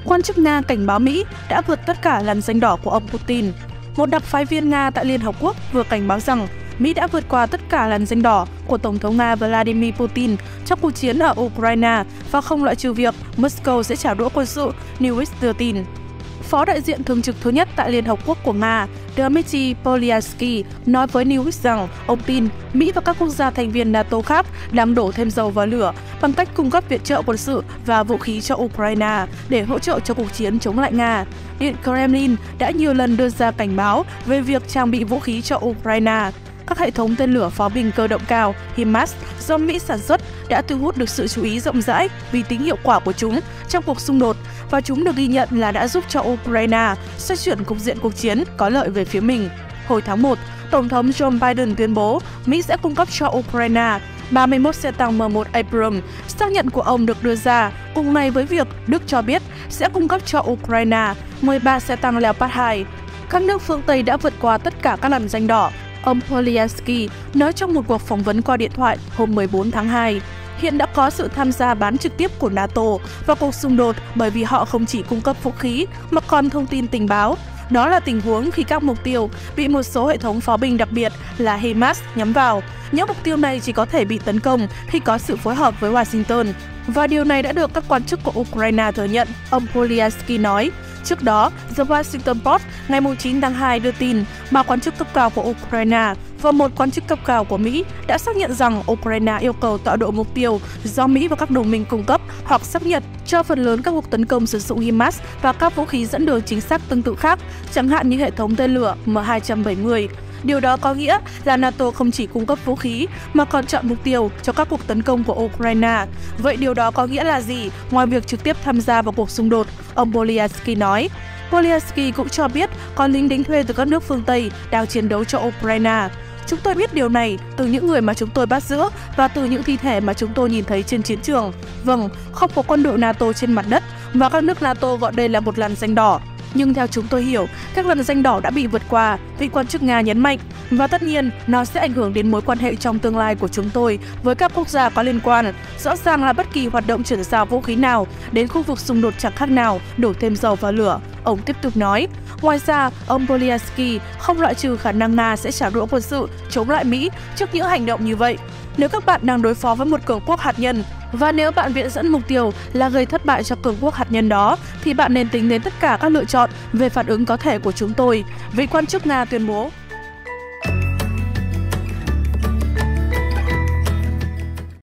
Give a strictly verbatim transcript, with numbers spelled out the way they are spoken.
Quan chức Nga cảnh báo Mỹ đã vượt tất cả làn danh đỏ của ông Putin. Một đặc phái viên Nga tại Liên Hợp Quốc vừa cảnh báo rằng Mỹ đã vượt qua tất cả làn danh đỏ của Tổng thống Nga Vladimir Putin trong cuộc chiến ở Ukraine và không loại trừ việc Moscow sẽ trả đũa quân sự, News đưa tin. Phó đại diện thường trực thứ nhất tại Liên Hợp Quốc của Nga, Dmitry Polyansky, nói với News rằng ông tin Mỹ và các quốc gia thành viên NATO khác đang đổ thêm dầu vào lửa bằng cách cung cấp viện trợ quân sự và vũ khí cho Ukraine để hỗ trợ cho cuộc chiến chống lại Nga. Điện Kremlin đã nhiều lần đưa ra cảnh báo về việc trang bị vũ khí cho Ukraine. Các hệ thống tên lửa pháo binh cơ động cao HIMARS do Mỹ sản xuất đã thu hút được sự chú ý rộng rãi vì tính hiệu quả của chúng trong cuộc xung đột, và chúng được ghi nhận là đã giúp cho Ukraine xoay chuyển cục diện cuộc chiến có lợi về phía mình. Hồi tháng một, Tổng thống Joe Biden tuyên bố Mỹ sẽ cung cấp cho Ukraine ba mươi mốt xe tăng M một Abrams. Xác nhận của ông được đưa ra cùng ngày với việc Đức cho biết sẽ cung cấp cho Ukraine mười ba xe tăng Leopard hai. Các nước phương Tây đã vượt qua tất cả các làn danh đỏ, ông Polyansky nói trong một cuộc phỏng vấn qua điện thoại hôm mười bốn tháng hai. Hiện đã có sự tham gia bán trực tiếp của NATO vào cuộc xung đột bởi vì họ không chỉ cung cấp vũ khí mà còn thông tin tình báo. Đó là tình huống khi các mục tiêu bị một số hệ thống pháo binh đặc biệt là HIMARS nhắm vào. Những mục tiêu này chỉ có thể bị tấn công khi có sự phối hợp với Washington. Và điều này đã được các quan chức của Ukraine thừa nhận, ông Polyansky nói. Trước đó, The Washington Post ngày chín tháng hai đưa tin ba quan chức cấp cao của Ukraine và một quan chức cấp cao của Mỹ đã xác nhận rằng Ukraine yêu cầu tọa độ mục tiêu do Mỹ và các đồng minh cung cấp hoặc xác nhận cho phần lớn các cuộc tấn công sử dụng HIMARS và các vũ khí dẫn đường chính xác tương tự khác, chẳng hạn như hệ thống tên lửa M hai bảy không. Điều đó có nghĩa là NATO không chỉ cung cấp vũ khí mà còn chọn mục tiêu cho các cuộc tấn công của Ukraine. Vậy điều đó có nghĩa là gì ngoài việc trực tiếp tham gia vào cuộc xung đột? Ông Polyansky nói. Polyansky cũng cho biết có lính đánh thuê từ các nước phương Tây đang chiến đấu cho Ukraine. Chúng tôi biết điều này từ những người mà chúng tôi bắt giữ và từ những thi thể mà chúng tôi nhìn thấy trên chiến trường. Vâng, không có quân đội NATO trên mặt đất và các nước NATO gọi đây là một làn danh đỏ. Nhưng theo chúng tôi hiểu, các làn danh đỏ đã bị vượt qua, vị quan chức Nga nhấn mạnh. Và tất nhiên, nó sẽ ảnh hưởng đến mối quan hệ trong tương lai của chúng tôi với các quốc gia có liên quan. Rõ ràng là bất kỳ hoạt động chuyển giao vũ khí nào đến khu vực xung đột chẳng khác nào đổ thêm dầu vào lửa, ông tiếp tục nói. Ngoài ra, ông Polyansky không loại trừ khả năng Nga sẽ trả đũa quân sự chống lại Mỹ trước những hành động như vậy. Nếu các bạn đang đối phó với một cường quốc hạt nhân, và nếu bạn viện dẫn mục tiêu là gây thất bại cho cường quốc hạt nhân đó, thì bạn nên tính đến tất cả các lựa chọn về phản ứng có thể của chúng tôi, vị quan chức Nga tuyên bố.